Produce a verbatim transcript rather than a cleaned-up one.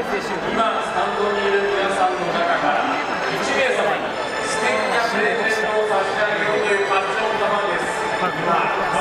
今スタンドにいる皆さんの中からいち名様に素敵なプレゼントを差し上げようというマッチョンタマンです。